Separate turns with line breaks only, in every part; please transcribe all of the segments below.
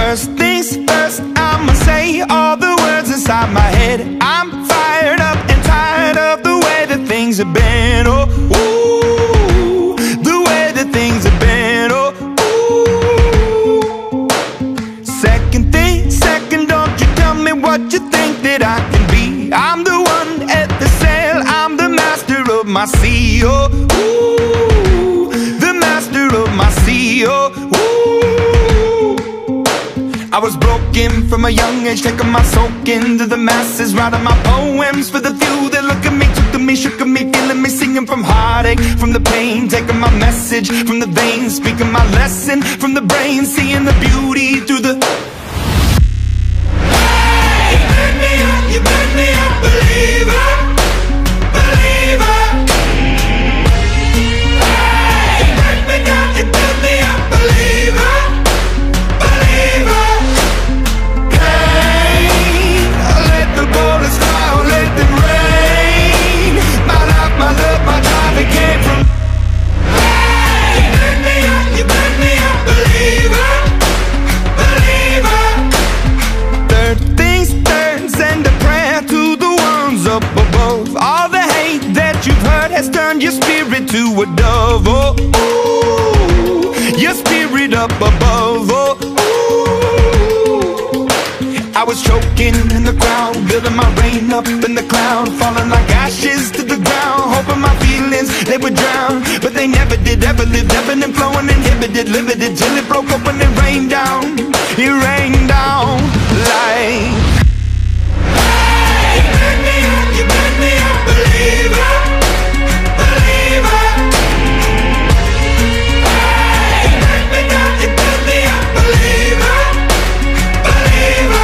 First things first, I'ma say all the words inside my head. I'm fired up and tired of the way that things have been. Oh, ooh, the way that things have been. Oh, ooh. Second thing, second, don't you tell me what you think that I can be. I'm the one at the sail, I'm the master of my sea. Oh, ooh, the master of my sea. Oh, ooh. I was broken from a young age, taking my soak into the masses, writing my poems for the few that look at me, took to me, shook at me, feeling me, singing from heartache, from the pain, taking my message from the veins, speaking my lesson from the brain, seeing the beauty through the... Hey, you burn me up, you burn me up, believer, believer. Hey, you burn me down, you burn me up, believer, believer. Bullets fly, let them rain. My life, my love, my drive, it came from. Hey, you burn me up, you burn me up, believer, believer. Third things third, send a prayer to the ones up above. All the hate that you've heard has turned your spirit to a dove. Oh, ooh, your spirit up above. Oh, I was choking in the crowd, building my rain up in the cloud, falling like ashes to the ground, hoping my feelings, they would drown. But they never did, ever lived, ebbing and flowing, inhibited, limited, till it broke open and rained down. It rained down like... Hey, you burn me up, you burn me up, believer, believer. Hey, you burn me down, you burn me up, believer, believer.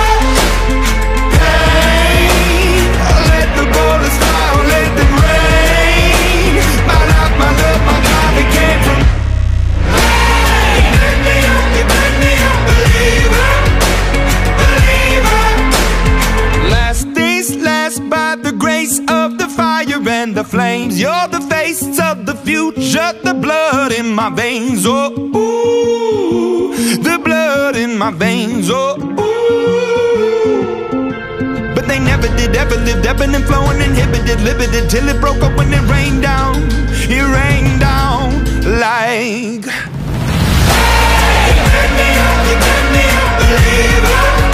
And the flames, you're the face of the future, the blood in my veins. Oh, ooh, the blood in my veins. Oh, ooh. But they never did, ever lived, ebbing and flowing, inhibited, limited, till it broke up when it rained down. It rained down like... Hey, you burn me up, believer.